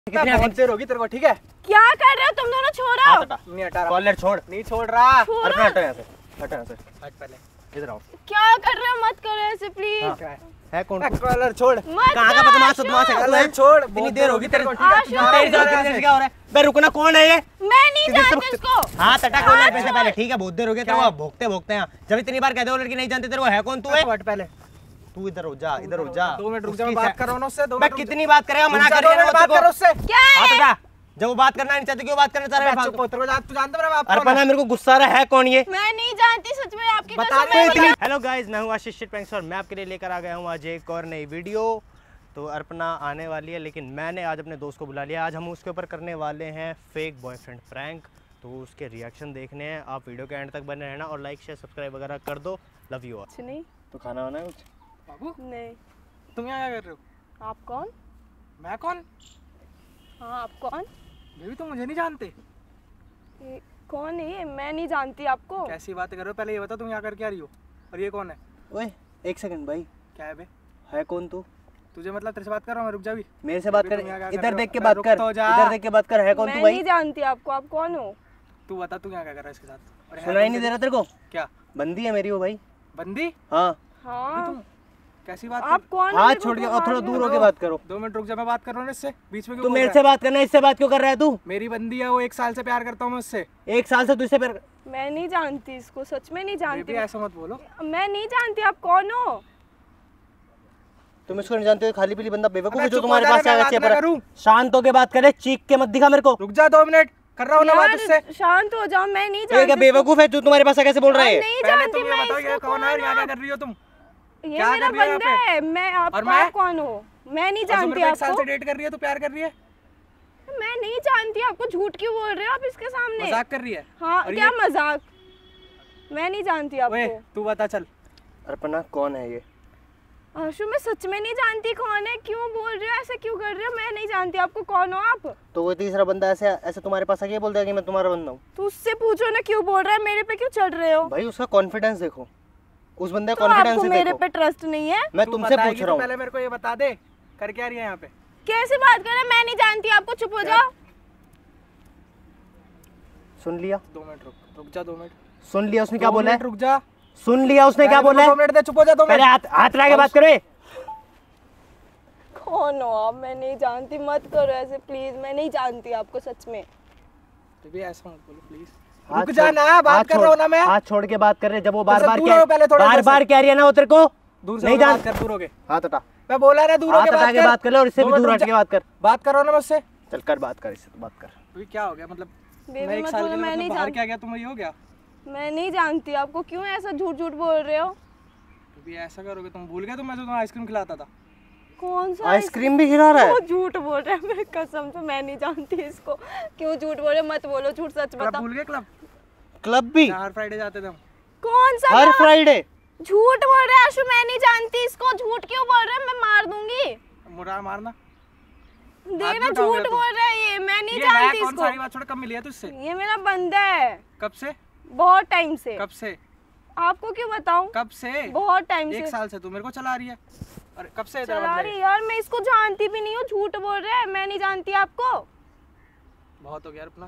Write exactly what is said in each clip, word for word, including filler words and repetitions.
बहुत देर होगी तेरे को, ठीक है? क्या कर रहे हो तुम दोनों? छोड़ो। नहीं हटा रहा। कॉलर छोड़। नहीं छोड़ रहा। अरे हटो यहाँ से, हटो यहाँ से। हट पहले, इधर आओ। क्या कर रहे हो? मत करो ऐसे प्लीज। हाँ। है कौन? कॉलर छोड़। मत कहाँ का बदमाश बदमाश है? कॉलर छोड़। इतनी देर होगी तेरे को, ठीक है? आशु। तेरी जान के क्या हो रहा है? बे रुकना, कौन है ये? मैं नहीं जानती इसको। हाँ तटा कॉलर पे से पहले, ठीक है? बहुत देर हो गई तेरे को भोगते भोगते हैं। जब इतनी बार कहते हो लड़की नहीं जानते तेरे को, है कौन तू? है हट पहले। तू इधर हो जा, इधर हो जा। दो मिनट रुक जा, मैं बात कर रहा हूं ना उससे। दो मैं मिनट कितनी बात करेगा, मना कर दो रहा मिनट बात कर उससे। क्या है? जब वो बात करना नहीं चाहती क्यों बात करना चाह रहा है? चुप हो, तेरे को जान तू जानता मेरा बाप कौन अर्पणा है? मेरे को गुस्सा आ रहा है, कौन ये? मैं नहीं जानती सच में, आपकी बता कसम रहे मैं इतनी- नहीं- हेलो गाइस, मैं हूं आशीष शिटपैंक्स और मैं आपके लिए लेकर आ गया हूं आज एक और नई वीडियो। तो अर्पणा आने वाली है, लेकिन मैंने आज अपने दोस्त को बुला लिया। आज हम उसके ऊपर करने वाले हैं फेक बॉयफ्रेंड प्रैंक। तो उसके रिएक्शन देखने हैं, आप वीडियो के एंड तक बने रहना और लाइक शेयर सब्सक्राइब वगैरह कर दो। Love you all. कुछ नहीं। तो खाना वाना है कुछ? बाबू नहीं। तुम यहाँ क्या कर रहे हो? आप कौन? मैं कौन? हाँ आप कौन? बेबी तुम मुझे नहीं जानते। ये कौन है ये? मैं नहीं जानती आपको। कैसी बातें कर रहे हो? पहले ये बता तुम यहाँ कर क्या रही हो? और ये कौन है? ओए एक सेकंड भाई, क्या है बे? है कौन तू? तुझे मतलब तेरे से बात कर रहा हूँ मैं, रुक जा भी। मेरे से बात कर, तुम यहाँ क्या कर इधर रहे हो? देख के अबे बात रुक कर, तो जा। इधर देख के बात कर। है कौन मैं तू भाई? नहीं जानती आपको, आप कौन हो? तू बता तू यहाँ क्या कर रहा है इसके साथ? और है सुनाई कौन नहीं दे तेरी- रहा तेरे को? क्या बंदी है मेरी वो भाई। बंदी? हाँ हाँ तुम कैसी बात आप कर- कौन? हाथ मेरे को छोड़ के तो और हाथ थोड़ा नहीं दूर लगाओ। होके बात करो। दो मिनट रुक जा, मैं बात कर रहा हूँ ना इससे। बीच में क्यों तू बोल मेरे रहा से है? बात करना, इससे बात क्यों कर रहा है तू? मेरी बंदी है वो, एक साल से प्यार करता हूँ मैं उससे। एक साल से तुझसे प्यार। मैं नहीं जानती इसको, सच में नहीं जानती। बेबी ऐसा मत बोलो। मैं नहीं जानती, आप कौन हो? तुम इसको नहीं जानते हो? खाली पीली बंदा बेवकूफ अबे है जो चुप हो तुम्हारे जा, पास मैं आएगा बात चेप ना पर। करूं। शांत होके बात करे, चीख के मत दिखा मेरे को। रुक जा दो मिनट, कर रहा हूँ ना बात उससे। यार शांत हो जाओ, मैं नहीं ये क्या जानती। बेवकूफ है जो तुम्हारे पास कैसे बोल रहा है? नहीं पहले जानती तुम ये मैं बताओ ये इसको, कौन है और यहाँ क्या हूँ? कर रही हो तुम? ये क्या मेरा कर रही हो यहाँ बंदा पे? है। मैं आप और मैं? कौन हो? मैं नहीं और तुम जानती मेरे को एक साल आपको। से डेट कर रही है, तू प्यार कर रही है? मैं नहीं जानती आपको, झूठ क्यों बोल रहे हो आप इसके सामने? मजाक कर रही है? हाँ और क्या ये- मजाक? मैं नहीं जानती ओए आपको। तू बता चल। अर्पणा कौन है ये? आशु मैं सच में नहीं जानती कौन है। क्यों बोल रहे हो ऐसे, क्यों कर रहे हो? मैं नहीं जानती आपको, कौन हो आप? तो वो तीसरा बंदा ऐसे ऐसे तुम्हारे पास आके बोलता है कि मैं तुम्हारा बंदा हूँ? तो उससे पूछो ना क्यों बोल रहा है, मेरे पे क्यों चढ़ रहे हो? भाई उसका कॉन्फिडेंस देखो, उस बंदे तो का कॉन्फिडेंस आपको ही मेरे देखो। पे ट्रस्ट नहीं है? मैं तू तुमसे बताएगी पूछ तो रहा हूँ। पहले मेरे को ये बता दे, कर क्या रही है यहाँ पे? कैसे बात कर रहे हैं? मैं नहीं जानती आपको, चुप हो जाओ। सुन लिया? दो मिनट रुक, रुक जा दो मिनट। सुन लिया उसने क्या दो बोला है? मिनट रुक जा। सुन लिया उसने क्या पहले बोला दो है? मिनट दे, चुप हो जा दो पहले मिनट। हाथ हाथ लगा के बात करे। कौन हो आप? मैं नहीं जानती, मत करो ऐसे प्लीज। मैं नहीं जानती आपको सच में। बेबी ऐसा मत बोलो प्लीज। हाथ रुक जा छोड़- ना, बात हाथ कर रहा हूँ ना मैं। हाथ छोड़ के बात कर रहे, जब वो बार उससे बार दूर कह हो पहले थोड़ा बार इधर बार से। कह रही है ना वो तेरे को दूर से नहीं होके जान। बात कर, दूर हो गए। हाथ हटा, मैं बोला ना दूर हाथ होके हटा बात के कर। बात कर ले और इससे दो भी मिनट दूर रुक हट के जा। बात कर। बात कर रहा हूँ ना मुझसे। चल कर बात कर, इससे तो बात कर। अभी क्या हो गया मतलब? बेबी मैं एक मत साल बोलो, के लिए मैं मतलब नहीं बाहर जानती। क्या गया तुम, ये हो गया? मैं नहीं जानती आपको, क्यों ऐसा झूठ झूठ बोल रहे हो? अभी ऐसा करोगे तुम, भूल गए तुम मैं जो तुम्हें आइसक्रीम खिलाता था? कौन सा आइसक्रीम भी खिला रहा है? वो झूठ बोल रहा है, मेरे कसम से मैं नहीं जानती इसको। क्यों झूठ बोल रहे? मत बोलो झूठ, सच क्लब बता। भूल गए? क्लब क्लब भी जहाँ हर फ्राइडे जाते थे हम। कौन सा हर क्लब? फ्राइडे? झूठ बोल रहा है आशु, मैं नहीं जानती इसको। झूठ क्यों बोल रहा है? मैं मार दूंगी। मुरा मारना। देख हाथ ना, उठाओ झूठ या तो। बोल रहा है ये। मैं नहीं ये है जानती कौन? इसको। सारी बात छोड़, कब मिली है तुझसे? ये मेरा बंदा है, कब से? बहुत टाइम से। कब से? आपको क्यों बताऊं? कब से? बहुत टाइम एक से साल से तू मेरे को चला रही है। अरे कब से तेरा चला बंदा रही है? यार। मैं इसको जानती भी नहीं हूँ, झूठ बोल रहा है। मैं नहीं जानती आपको। बहुत हो गया अपना।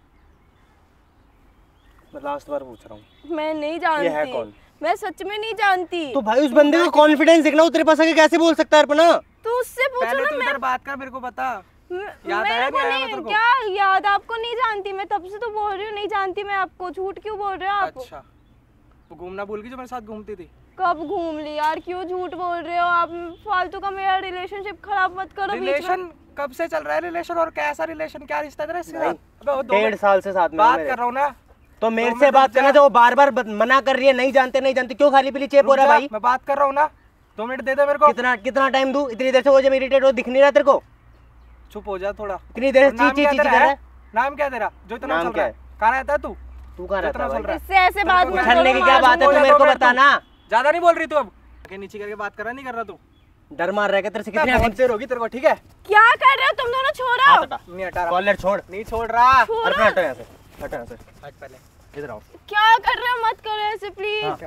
मैं लास्ट बार पूछ रहा हूँ, मैं नहीं ये है जानती। कौन? मैं सच में नहीं जानती। तो भाई उस बंदे का कॉन्फिडेंस देखना, वो तेरे पास आके कैसे बोल सकता है अर्पणा? तो उससे पूछो पहले ना। तू मैं इधर बात कर, मेरे को बता। म- याद आया मेरे को नहीं आया नहीं, तेरे को? क्या याद? आपको नहीं जानती मैं, तब से तो बोल रही हूँ नहीं जानती मैं आपको। झूठ क्यों बोल रहे हो आप? अच्छा, वो घूमना भूल गई जो मेरे साथ घूमती थी? कब घूम ली यार? क्यों झूठ बोल रहे हो आप? फालतू का मेरा रिलेशनशिप खराब मत करो बीच में। रिलेशन कब से चल रहा है? रिलेशन और कैसा रिलेशन, क्या रिश्ता है तेरा इसके साथ? अबे वो दो डेढ़ मिनट साल से साथ में बात मेरे। कर रहा हूँ ना। तो मेरे दो से मिनट बात रुक जा। करना, जो वो बार बार मना कर रही है, नहीं जानते नहीं जानते, क्यों खाली पीली चेप हो रुक रहा है जा, भाई? मैं बात कर रहा हूँ ना। दो मिनट दे दे मेरे को। कितना कितना टाइम दूं? इतनी देर से वो जब इरिटेट हो, दिख नहीं रहा तेरे को? चुप हो जा थोड़ा। इतनी देर और से नाम ची ची क्या ची तेरा कर रहा है? है। नाम क्या तेरा जो इतना नाम चल क्या रहा है? कहाँ रहता है तू? तू कहाँ जो रहता इतना है चल रहा भाई? है? इससे ऐसे बात मत उछलने करो, की क्या मार बात है? दूंगी। तू मेरे को बता ना। ज्यादा नहीं बोल रही तू अब? आगे नीचे करके बात कर रहा, नहीं कर रहा तू? डर मार रहा है क्या तेरे से? कितनी बहुत देर होगी तेरे को, ठीक है? क्या कर रहे हो तुम दोनों? छोड़ो। हाथ हटा, नहीं हटा रहा। कॉलर छोड़। नहीं छोड़ रहा। छोड़ो। अर्पणा हटो यहाँ से, हटो यहाँ से। हट पहले। इधर आओ। क्या कर रहे हो? मत करो ऐसे प्लीज। क्या है?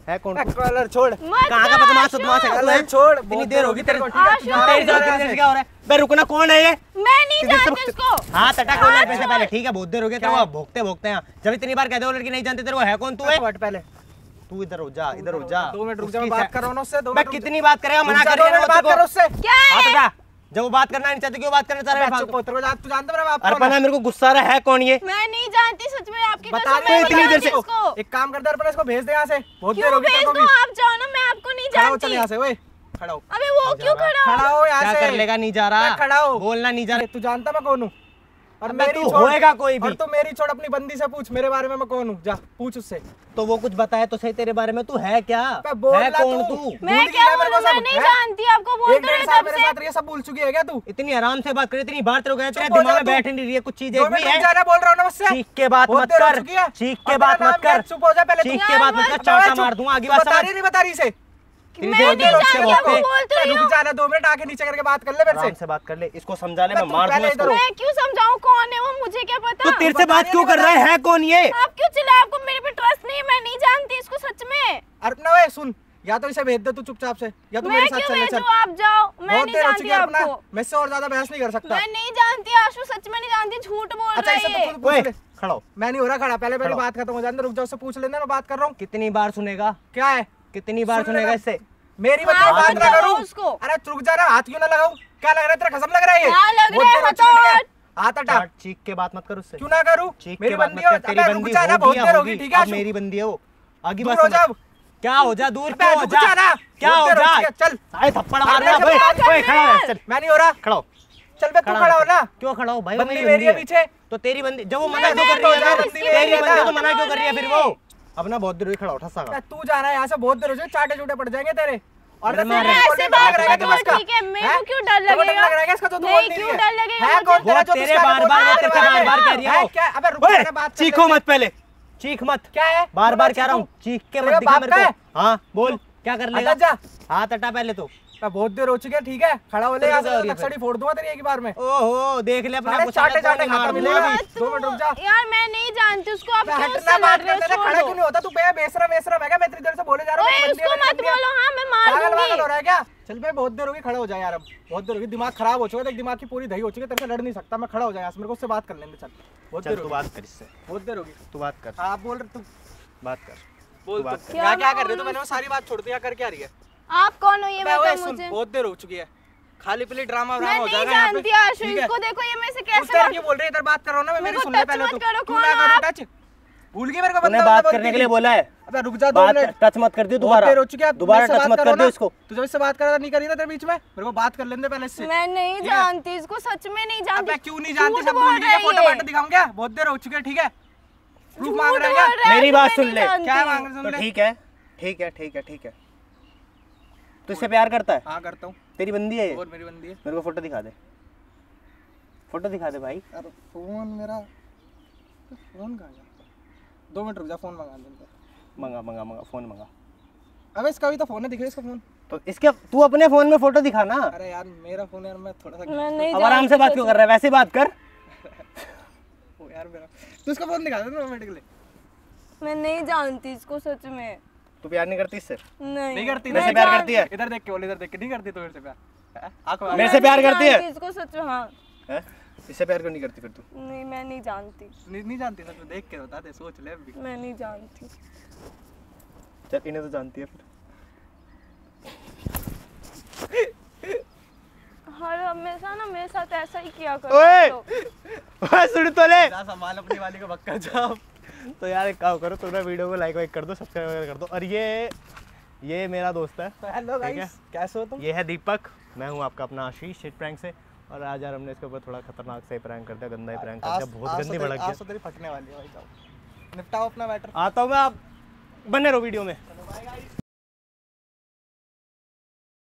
है कौन? कॉलर छोड़। मत कहाँ का कर बदमाश आशु। बदमाश है? कॉलर छोड़। इतनी देर होगी तेरे को। आशु। तेरे साथ तेरे से क्या हो रहा है? बे रुकना, कौन है ये? मैं नहीं जानती उसको। हाँ तटा खोल हाथ पैसे छोड़। पहले, ठीक है बहुत देर हो गई तेरे को भोगते भोगते हैं। जब इतनी बार कह दो लड़की नहीं जानती तेरे को, है कौन तू है? हट पहले। तू इधर हो जा, इधर हो जा। दो मिनट रुक जा, मैं उसकी बात सा- कर रहा हूँ ना उससे। दो मैं मिनट रुक कितनी बात करेगा, मना जा, कर दो रही है मिनट ना बात तेरे कर को। उससे। क्या हाँ है? तटा, जब वो बात करना नहीं चाहती क्यों बात करना चाह रहा है? चुप फालतू। हो, तेरे को जान- तू जानता मेरा बाप कौन अर्पणा है? मेरे को गुस्सा आ रहा है, कौन ये? मैं नहीं जानती सच में, आपकी बता कसम रही मैं हूँ नहीं इतनी देर जानती से। इसको। एक काम करते अर्पणा, इसको भेज दे यहाँ से। बहुत देर क्यों होगी भेज तेरे को दूं? भी। आप जाओ ना, मैं आपको नहीं खड़ा हो, चल जानती। यहाँ से। ओए खड़ा हो। अबे वो क्यों खड़ा हो? खड़ा हो यहाँ क्या से। कर लेगा? नहीं जा रहा, मैं खड़ा हो। बोलना नहीं जा रहा। तू जानता मैं कौन हूँ? और अबे मेरी तू छोड़। होएगा कोई भी। और तू मेरी छोड़, अपनी बंदी से पूछ मेरे बारे में मैं कौन हूँ। जा पूछ उससे। तो वो कुछ बताए तो सही तेरे बारे में, तू है क्या? अबे बोल है ना कौन तू। तू? मैं भूल क्या गई है मेरे को बोलूं? मैं सब, नहीं हैं? जानती आपको, बोल एक तो डेढ़ रहे साल तब मेरे से। साथ रही है, सब भूल चुकी है क्या तू? इतनी आराम से बात कर, इतनी बार तेरे को कहते हैं चुप हो दिमाग जा में तू। बैठ नहीं रही है, कुछ चीज दो एक भी मिनट रुक है। जा, बोल रहा हूँ ना मुझसे। चीख के बात बहुत मत देर हो कर, चुकी है। चीख और के तेरा बात नाम मत क्या है? कर, चुप हो जा पहले तू। चीख यार के बात मत मत कर, कर, चाटा चुप। मार दूंगा। आगे तू बात बता समझ। रही नहीं बता रही से। तेरी मैं देर नहीं देर हो जानती, चुकी है आपको बहुत। बोल तो रही रुक हूँ। जा ना, दो मिनट आके नीचे करके बात कर ले मेरे आराम से। से बात कर ले, इसको समझा ले, मैं तू मार पहले दूंगा इधर इसको। हो। मैं क्यों समझाऊं कौन है वो, मुझे क्या पता? तू तेरे से बता बात नहीं क्यों कर बता। रहा है? है कौन ये? आप क्यों चिल्लाए? आपको मेरे पे ट्रस्ट नहीं है, मैं नहीं जानती इसको सच में। अर्पणा वे सुन, या तो इसे भेज दे तू चुपचाप से, या तो मैं मेरे साथ क्यों चले चल। भेजूं? आप जाओ, मैं बहुत नहीं देर हो जानती चुकी है अर्पणा, आपको। मैं इससे और ज्यादा बहस नहीं कर सकता। मैं नहीं जानती आशु, सच में नहीं जानती, झूठ बोल अच्छा रहा इसे है तो ये। खुद पूछ ओए ले। खड़ा हो। मैं नहीं हो रहा खड़ा, पहले मेरी खड़ा। बात खत्म हो जाने दे, रुक जाओ, उससे पूछ लेना, मैं बात कर रहा हूँ। कितनी बार सुनेगा? क्या है? कितनी बार सुन सुनेगा लेना। इससे? मेरी हाँ, मतलब बात मत ना लगाओ करूं उसको। अरे रुक जा ना, हाथ क्यों ना लगाऊं? क्या लग रहा है तेरा? खसम लग रहा है ये? हाँ, लग बहुत रहा है, देर हो चुकी है, हटो, ठीक है? हाथ हटा। चाट चीख के बात मत कर उससे। क्यों ना करूं? चीख मेरी के बात बंदी मत हो, कर, तेरी अबे रुक बंदी जा ना, होगी बहुत या देर होगी, होगी। ठीक है अब आशु? मेरी बंदी है वो। आगे दूर बात हो समझ। जा। क्या हो जा? दूर अबे क्यों हो रुक जा? जा ना, क्या बहुत हो देर हो जा? चुकी है, चल। अरे थप्पड़ मार अरे रहा जब भाई। बात ओए खड़ा हो यार, चल मैं नहीं हो रहा। खड़ा हो। चल बे, तू खड़ा खड़ा हो ना। क्यों खड़ा हो भाई? वो बंदी मेरी मेरी है बंदी पीछे। तो तेरी बंदी, जब वो मैं मना क्यों नहीं कर रही है? बोल रहा, फिर? बंदी तेरी मेरी है बंदी ना। तो मना क्यों कर रही है फिर वो? अब ना बहुत देर हुई, खड़ा उठा सागा। अबे तू जा रहा है यहाँ से, बहुत देर हो जाए, चाटे चूटे पड़ जाएंगे तेरे। और अरे ना मैं तेरे ऐसे बोलने बात लग रहा है कर तू दो, इसका। ठीक है, मेरे को हैं? क्यों डर तेरे को लगेगा? डर लग रहा है क्या इसका जो तू नहीं, बोल नहीं क्यों रही डर है? लगेगा है कौन मुझे? तेरा वो जो तेरे तुझका बार बोल बार रहा वो है तेरे तेरे से बारे बार बार में? कह रही है हो। क्या? अबे रुक ओए जा ना, बात कर चीखो लेंगे। मत पहले, चीख मत। क्या है? बार बोला बार कह रहा चीखूं? हूँ, चीख के तेरे मत दिखा बाप मेरे का को। है? हाँ बोल, क्या कर लेगा? हटा जा। हाथ हटा पहले तो। अबे बहुत देर हो चुकी है, ठीक है? खड़ा हो ले, तेरे यहाँ को क्या हो से रही है नक्सड़ी फोड़ दूंगा तेरी एक ही बार में। ओहो देख ले अपने सारे आप को, चाटे साला चाटे कौन ही खाता मार मिलेगा। दूंगा। मत दो मिनट रुक जा। यार मैं नहीं जानती उसको, आप मैं क्यों हटना उससे बात लड़ रहे करते थे, हो? खड़ा छोड़ क्यों नहीं दो। होता? तू बे बेसरा बेसरा है क्या? मैं इतनी देर से बोले जा रहा हूँ, ओए मेरी बंदी है, उसको मेरी मत बंदी है। बोलो, हाँ मैं मार पागल वागल हो दूंगी। रहा है क्या? चल बे, बहुत देर होगी, खड़ा हो जाए यार। अब बहुत देर होगी, दिमाग खराब हो चुका है, देख दिमाग की पूरी दही हो चुकी है, तेरे से लड़ नहीं सकता मैं। खड़ा हो जाए यहाँ से, मेरे को उससे बात कर लेने। चल बहुत चल देर तू होगी, बात कर इससे, बहुत देर होगी। तू बात कर, हाँ बोल रहे तू, बात कर। बोल बात तू। कर। क्या क्या कर रहे हो? तो मैंने वो सारी बात छोड़ दिया, कर क्या रही है? आप कौन हो ये मैं बताओ वही सुन, मुझे। बहुत देर हो चुकी है, खाली पीली ड्रामा मैं व्रामा हो नहीं जाएगा यहाँ पे। जानती आशु, ठीक है? इसको देखो ये मेरे से उस कैसे तरह बात- क्यों बोल रही है? इधर बात कर रहा हूँ ना मैं, मेरे मेरी को सुन ले टच पहले मत तू। करो, क्यों कौन ना हो करूँ आप? टच? भूल गई मेरे को? तूने बंदा बात बंदा करने के बोलती लिए थी। बोला है, अबे रुक जा, दो बात मिनट। टच मत कर दियो बहुत दोबारा, देर हो चुकी है, दोबारा मेरे से टच बात मत करो कर दियो ना। इसको। तू जब इससे बात कर रहा था, नहीं करी था तेरे बीच में? मेरे को बात कर लेने दे पहले इससे। मैं नहीं ठीक है? जानती इसको, सच में नहीं जानती। अबे क्यों नहीं जानती? झूठ सब बोल भूल गई क्या? रही फोटो है। फाटो दिखाऊं क्या? बहुत देर हो चुकी है, ठीक है? प्रूफ झूठ मांग रहा है बोल क्या? रहा है, मेरी मैं बात नहीं सुन ले। जानती। क्या मांग रहे सुन तो ले? ठीक है, ठीक है, ठीक है, ठीक है। तू इससे प्यार करता है? हाँ करता हूँ। तेरी बंदी है ये? और मेरी बंदी है। मेरे को फोटो दिखा दे, फोटो दिखा दे भाई। अरे फोन मेरा, फोन कहाँ गया? दो मिनट रुक जा, फोन मंगा दे। मंगा मंगा मंगा फोन मंगा। अबे इसका भी तो फोन है, दिखे इसका फोन? तो इसके तू अपने फोन में फोटो दिखा ना। अरे यार मेरा फोन है यार, मैं थोड़ा सा मैं नहीं अब आराम से जानती बात क्यों कर रहा है? वैसे बात कर। ओ यार मेरा, तू इसका फोन दिखा दे ना रोमांटिकली। मैं नहीं जानती इसको सच में। तू प्यार नहीं करती इससे? नहीं नहीं करती? मेरे से मैं प्यार जान- करती है? इधर देख के बोल, इधर देख के। नहीं करती तो मेरे से प्यार? हैं? आँख मार। मेरे से मैं प्यार नहीं करती है? जानती इसको सच में, हाँ। हैं? इससे प्यार क्यों नहीं करती फिर तू? नहीं मैं नहीं जानती, नहीं नहीं जानती सच में, देख के बता दे, सोच ले अभी। मैं नहीं जानती। चल इन्हें तो जानती है फिर। हर हमेशा ना मेरे साथ ऐसा ही किया ओए! करो। ओए सुन तो ले। जा संभाल अपनी वाली को, बक्का जा। तो यार एक काम करो, तुम ना वीडियो को लाइक वाइक कर दो, सब्सक्राइब वगैरह कर दो। और ये ये मेरा दोस्त है, तो हेलो ठीक है? गाइस, कैसे हो तुम? ये है दीपक, मैं हूँ आपका अपना आशीष शिट प्रैंक से। और आज यार हमने इसके ऊपर थोड़ा खतरनाक से प्रैंक कर दिया, गंदा ही प्रैंक कर आज- दिया, बहुत आज तो गंदी तेरी- भड़क आज गया। तो तेरी फटने वाली है भाई साहब। निपटाओ अपना मैटर। आता हूँ मैं, आप बने रहो वीडियो में। चलो बाय गाइस।